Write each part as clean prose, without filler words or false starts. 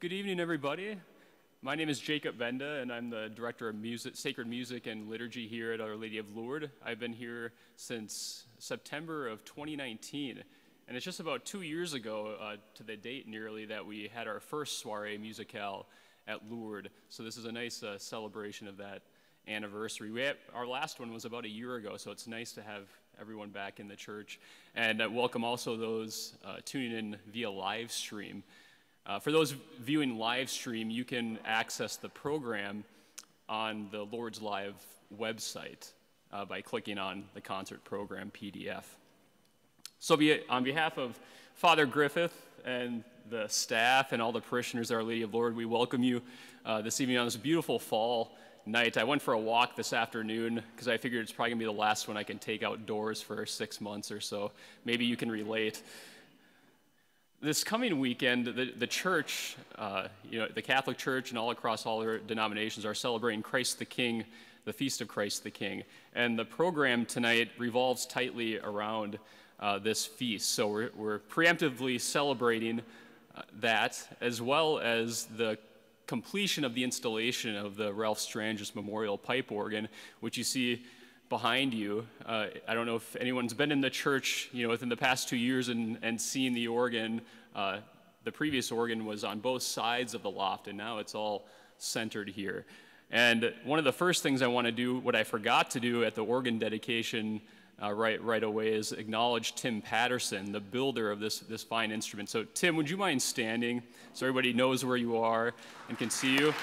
Good evening, everybody. My name is Jacob Benda, and I'm the Director of Sacred Music and Liturgy here at Our Lady of Lourdes. I've been here since September of 2019, and it's just about 2 years ago, to the date nearly, that we had our first soirée musicale at Lourdes. So this is a nice celebration of that anniversary. Our last one was about a year ago, so it's nice to have everyone back in the church. And welcome also those tuning in via live stream. For those viewing live stream, you can access the program on the Lourdes Live website by clicking on the concert program PDF. So on behalf of Father Griffith and the staff and all the parishioners of Our Lady of Lourdes, we welcome you this evening on this beautiful fall night. I went for a walk this afternoon because I figured it's probably going to be the last one I can take outdoors for 6 months or so. Maybe you can relate. This coming weekend, the church, the Catholic Church and all across all their denominations are celebrating Christ the King, the Feast of Christ the King. And the program tonight revolves tightly around this feast. So we're preemptively celebrating that, as well as the completion of the installation of the Ralph Strangis Memorial Pipe Organ, which you see behind you. I don't know if anyone's been in the church, within the past 2 years and seen the organ. The previous organ was on both sides of the loft, and now it's all centered here. And one of the first things I want to do, what I forgot to do at the organ dedication right away, is acknowledge Tim Patterson, the builder of this fine instrument. So Tim, would you mind standing so everybody knows where you are and can see you?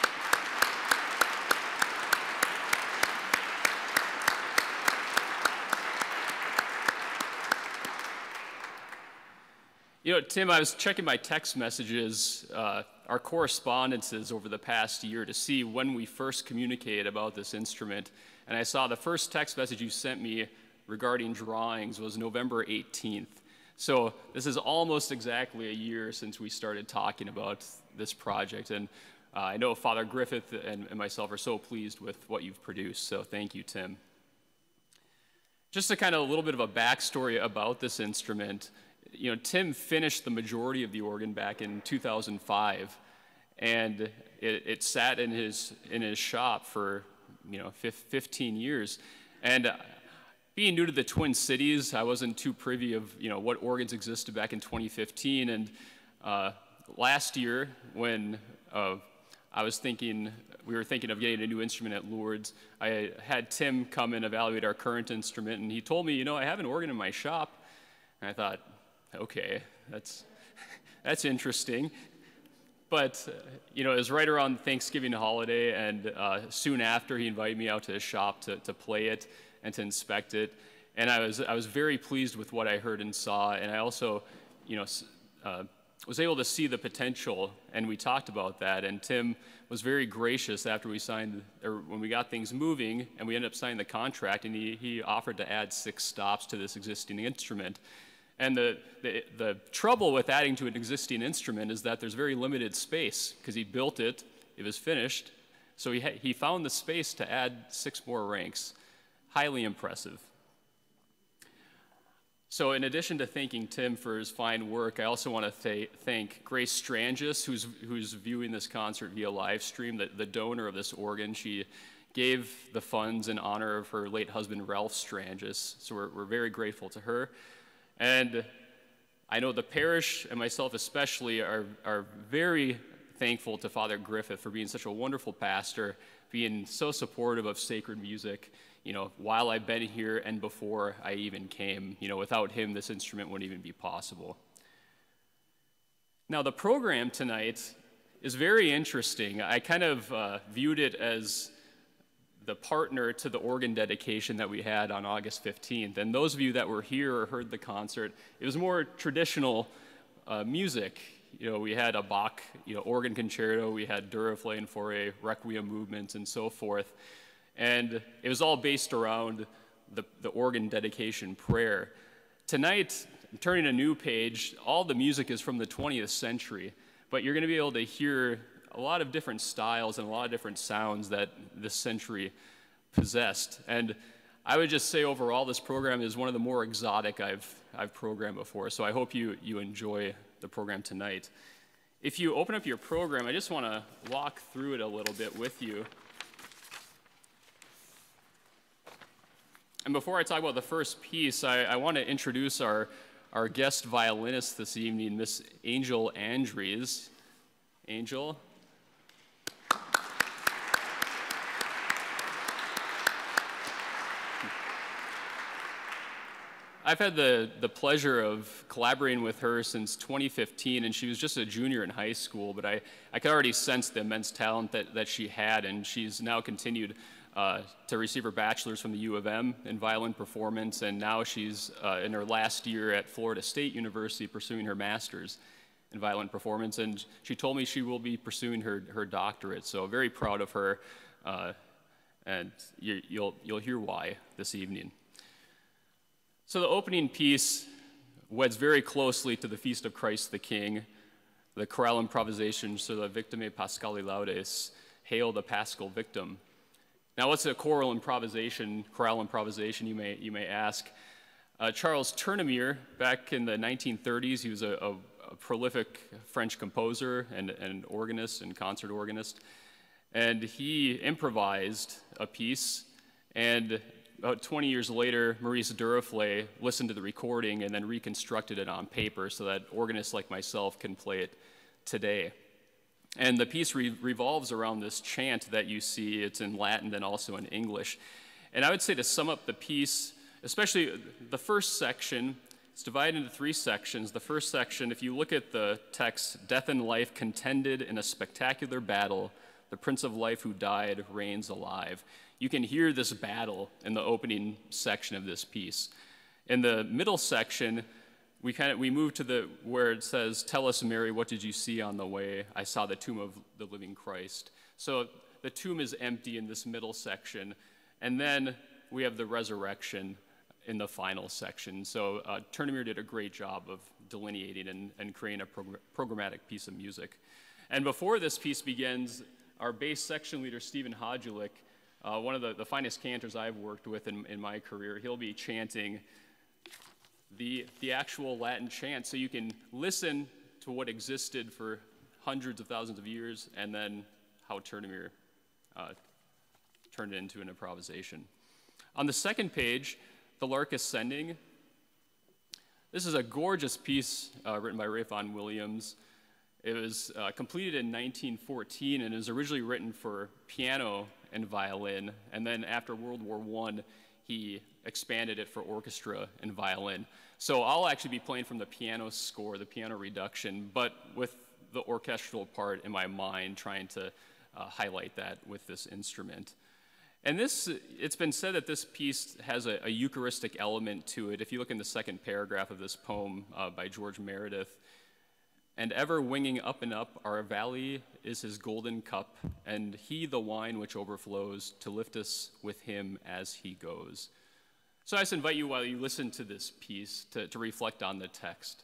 Tim, I was checking my text messages, our correspondences over the past year to see when we first communicated about this instrument, and I saw the first text message you sent me regarding drawings was November 18th. So this is almost exactly a year since we started talking about this project, and I know Father Griffith and myself are so pleased with what you've produced, so thank you, Tim. Just a little bit of a backstory about this instrument. Tim finished the majority of the organ back in 2005, and it sat in his shop for 15 years. And being new to the Twin Cities, I wasn't too privy of what organs existed back in 2015. And last year, when we were thinking of getting a new instrument at Lourdes, I had Tim come and evaluate our current instrument, and he told me, I have an organ in my shop. And I thought, okay, that's interesting. But, it was right around Thanksgiving holiday, and soon after he invited me out to his shop to play it and to inspect it. And I was very pleased with what I heard and saw, and I also, was able to see the potential, and we talked about that. And Tim was very gracious after when we got things moving, and we ended up signing the contract, and he offered to add 6 stops to this existing instrument. And the trouble with adding to an existing instrument is that there's very limited space, because he built it, it was finished, so he found the space to add 6 more ranks. Highly impressive. So in addition to thanking Tim for his fine work, I also want to thank Grace Strangis, who's viewing this concert via live stream, the donor of this organ. She gave the funds in honor of her late husband, Ralph Strangis, so we're very grateful to her. And I know the parish, and myself especially, are very thankful to Father Griffith for being such a wonderful pastor, being so supportive of sacred music, while I've been here and before I even came. Without him, this instrument wouldn't even be possible. Now, the program tonight is very interesting. I viewed it as the partner to the organ dedication that we had on August 15th. And those of you that were here or heard the concert, it was more traditional music. We had a Bach, organ concerto, we had Duraflame for a Requiem movement and so forth. And it was all based around the organ dedication prayer. Tonight, I'm turning a new page. All the music is from the 20th century, but you're going to be able to hear a lot of different styles and a lot of different sounds that this century possessed. And I would just say overall, this program is one of the more exotic I've programmed before, so I hope you enjoy the program tonight. If you open up your program, I just want to walk through it a little bit with you. And before I talk about the first piece, I want to introduce our guest violinist this evening, Miss Angel Andries. Angel. I've had the pleasure of collaborating with her since 2015, and she was just a junior in high school, but I could already sense the immense talent that she had, and she's now continued to receive her bachelor's from the U of M in violin performance, and now she's in her last year at Florida State University pursuing her master's in violin performance, and she told me she will be pursuing her doctorate, so very proud of her, and you'll hear why this evening. So the opening piece weds very closely to the Feast of Christ the King, the chorale improvisation, so the Victime Paschali Laudes, Hail the Paschal Victim. Now, what's a chorale improvisation, you may ask? Charles Tournemire, back in the 1930s, he was a prolific French composer and organist and concert organist, and he improvised a piece, and about 20 years later, Maurice Duruflé listened to the recording and then reconstructed it on paper so that organists like myself can play it today. And the piece revolves around this chant that you see. It's in Latin and also in English. And I would say to sum up the piece, especially the first section, it's divided into 3 sections. The first section, if you look at the text, death and life contended in a spectacular battle. The Prince of Life who died reigns alive. You can hear this battle in the opening section of this piece. In the middle section, we move to where it says, "Tell us, Mary, what did you see on the way? I saw the tomb of the living Christ." So the tomb is empty in this middle section, and then we have the resurrection in the final section. So Tournemire did a great job of delineating and creating a programmatic piece of music. And before this piece begins, our bass section leader, Stephen Hodulik, one of the finest cantors I've worked with in my career, he'll be chanting the actual Latin chant, so you can listen to what existed for hundreds of thousands of years, and then how Tournemire turned it into an improvisation. On the second page, The Lark Ascending. This is a gorgeous piece written by Ralph Vaughan Williams. It was completed in 1914, and it was originally written for piano and violin, and then after World War I, he expanded it for orchestra and violin. So I'll actually be playing from the piano score, the piano reduction, but with the orchestral part in my mind, trying to highlight that with this instrument. And it's been said that this piece has a Eucharistic element to it. If you look in the second paragraph of this poem by George Meredith, "And ever winging up and up, our valley is his golden cup, and he the wine which overflows, to lift us with him as he goes." So I just invite you, while you listen to this piece, to reflect on the text.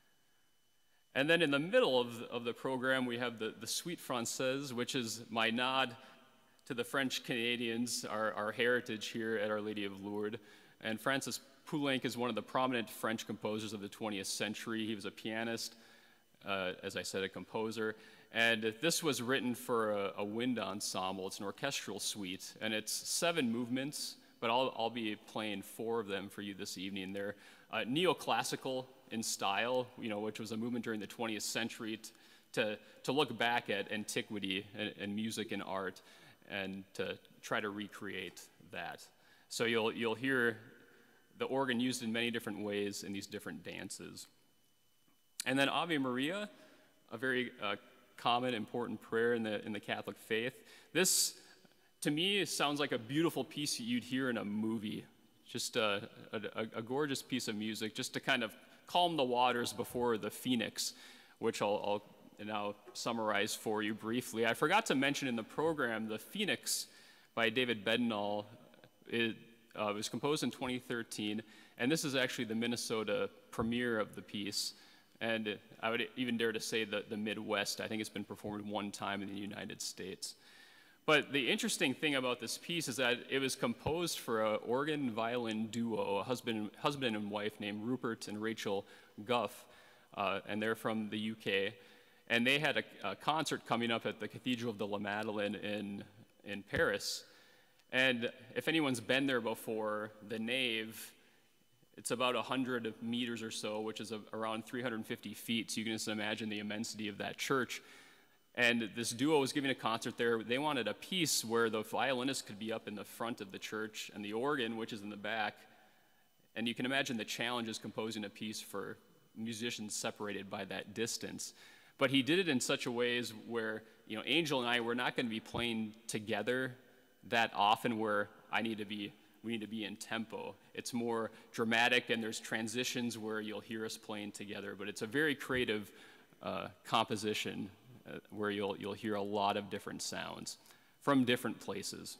And then in the middle of the program, we have the Suite Française, which is my nod to the French Canadians, our heritage here at Our Lady of Lourdes. And Francis Poulenc is one of the prominent French composers of the 20th century. He was a pianist, as I said, a composer, and this was written for a wind ensemble. It's an orchestral suite, and it's 7 movements, but I'll be playing 4 of them for you this evening. They're neoclassical in style, which was a movement during the 20th century to look back at antiquity and music and art, and to try to recreate that. So you'll hear the organ used in many different ways in these different dances. And then Ave Maria, a very common, important prayer in the Catholic faith. This, to me, sounds like a beautiful piece you'd hear in a movie. Just a gorgeous piece of music, just to kind of calm the waters before the Phoenix, which I'll now summarize for you briefly. I forgot to mention in the program, the Phoenix by David Bednall. It was composed in 2013, and this is actually the Minnesota premiere of the piece. And I would even dare to say that the Midwest. I think it's been performed 1 time in the United States. But the interesting thing about this piece is that it was composed for an organ-violin duo, a husband and wife named Rupert and Rachel Guff, and they're from the UK. and they had a concert coming up at the Cathedral of the La Madeleine in Paris. And if anyone's been there before, the nave, it's about 100 meters or so, which is around 350 feet, so you can just imagine the immensity of that church. And this duo was giving a concert there. They wanted a piece where the violinist could be up in the front of the church and the organ, which is in the back. And you can imagine the challenges composing a piece for musicians separated by that distance. But he did it in such a ways where, Angel and I, we're not going to be playing together that often where we need to be in tempo. It's more dramatic, and there's transitions where you'll hear us playing together. But it's a very creative composition where you'll hear a lot of different sounds from different places.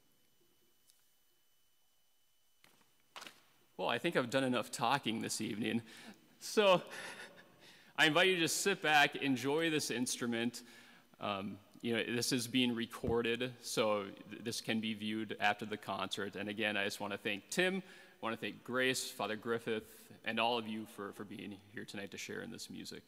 Well, I think I've done enough talking this evening. So I invite you to just sit back, enjoy this instrument. This is being recorded, so this can be viewed after the concert. And again, I just want to thank Tim, I want to thank Grace, Father Griffith, and all of you for being here tonight to share in this music.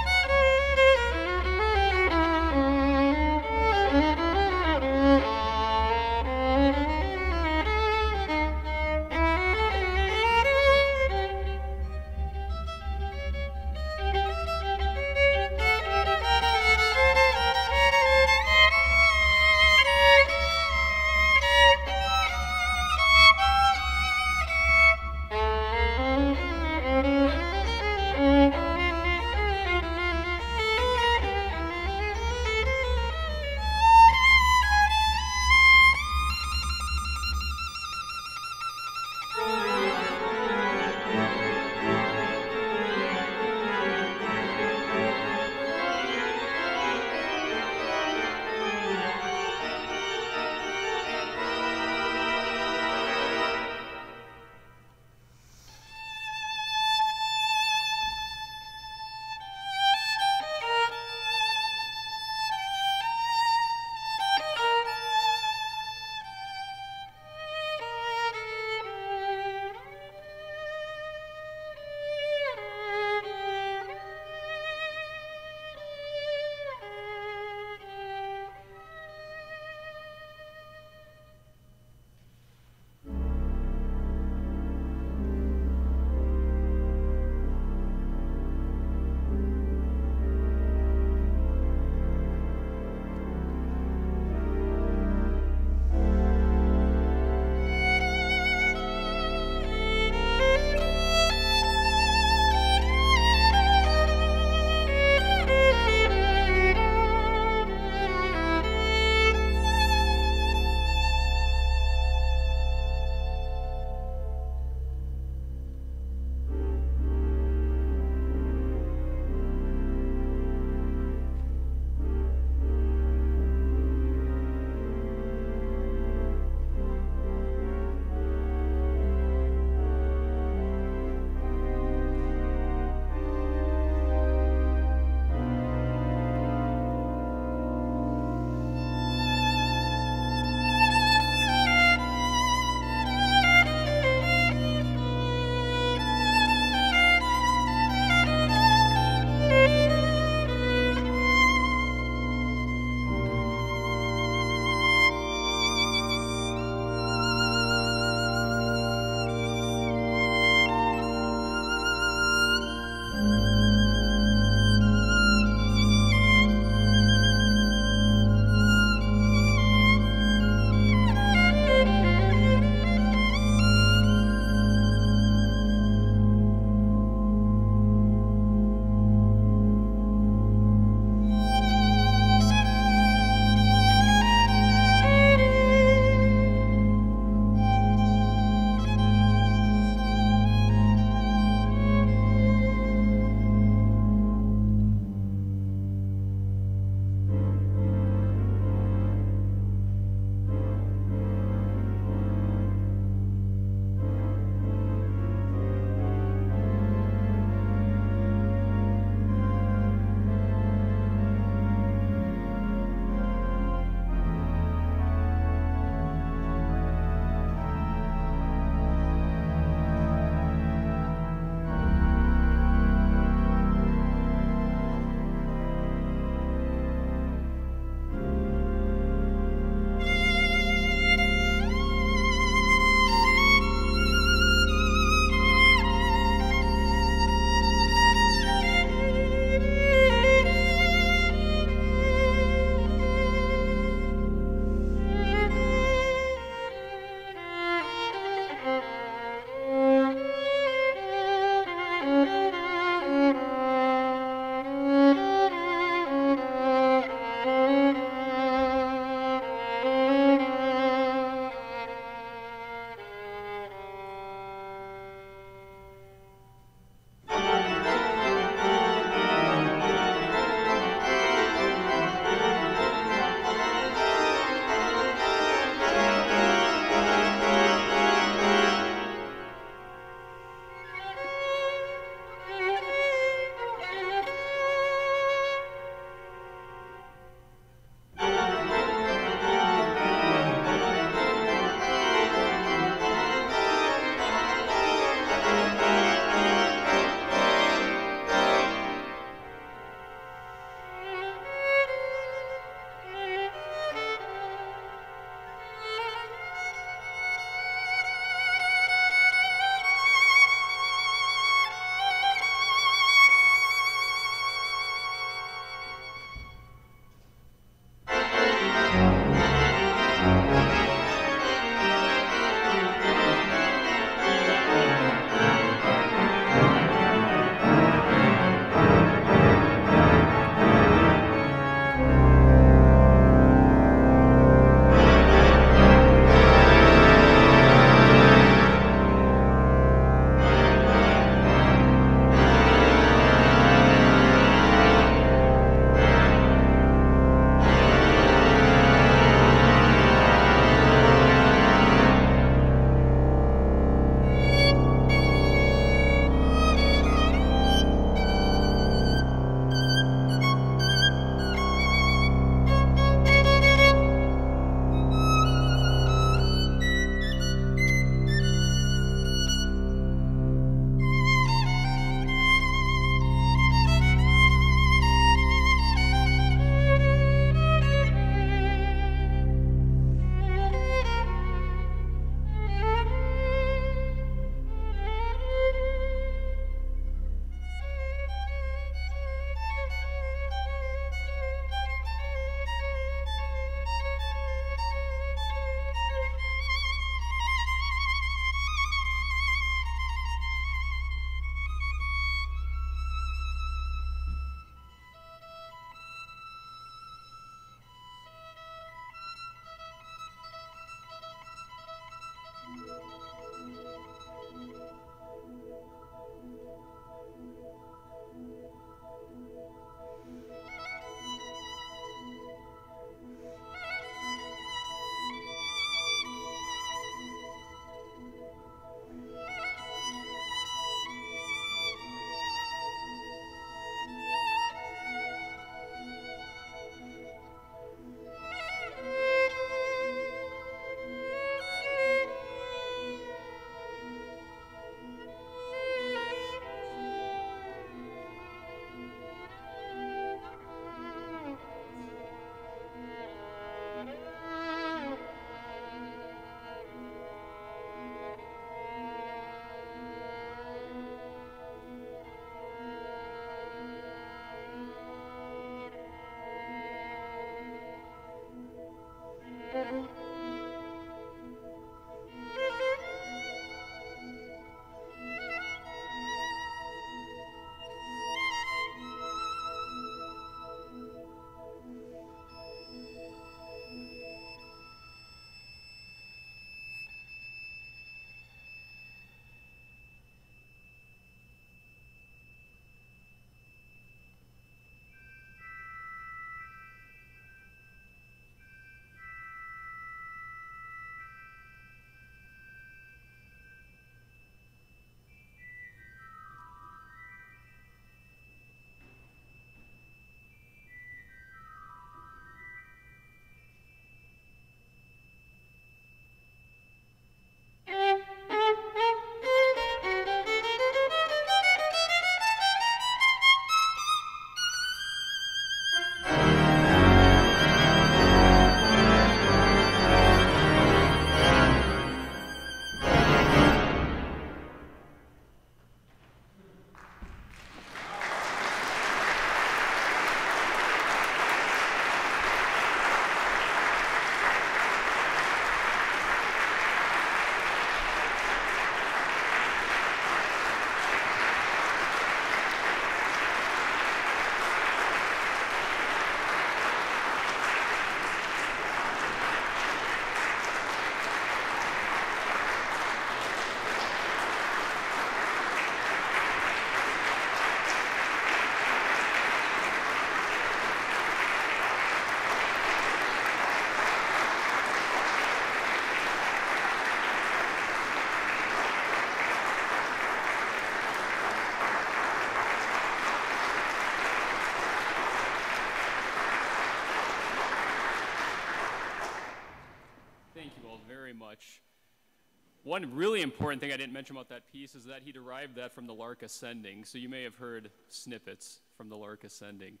Maxwell very much. One really important thing I didn't mention about that piece is that he derived that from the Lark Ascending. So you may have heard snippets from the Lark Ascending.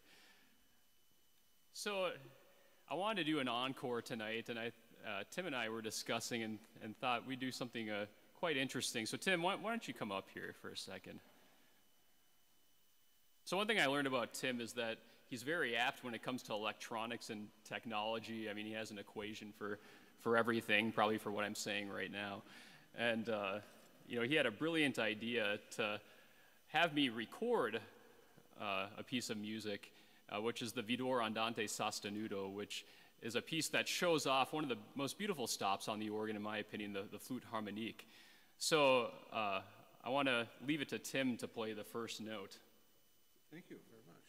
So I wanted to do an encore tonight, and Tim and I were discussing and thought we'd do something quite interesting. So Tim, why don't you come up here for a second? So one thing I learned about Tim is that he's very apt when it comes to electronics and technology. I mean, he has an equation for everything, probably for what I'm saying right now. And, he had a brilliant idea to have me record a piece of music, which is the Vidor Andante Sostenuto, which is a piece that shows off one of the most beautiful stops on the organ, in my opinion, the flute harmonique. So I want to leave it to Tim to play the first note. Thank you very much.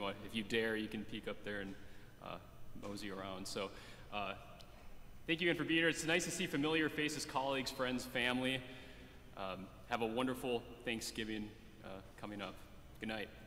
if you dare, you can peek up there and mosey around. So thank you again for being here. It's nice to see familiar faces, colleagues, friends, family. Have a wonderful Thanksgiving coming up. Good night.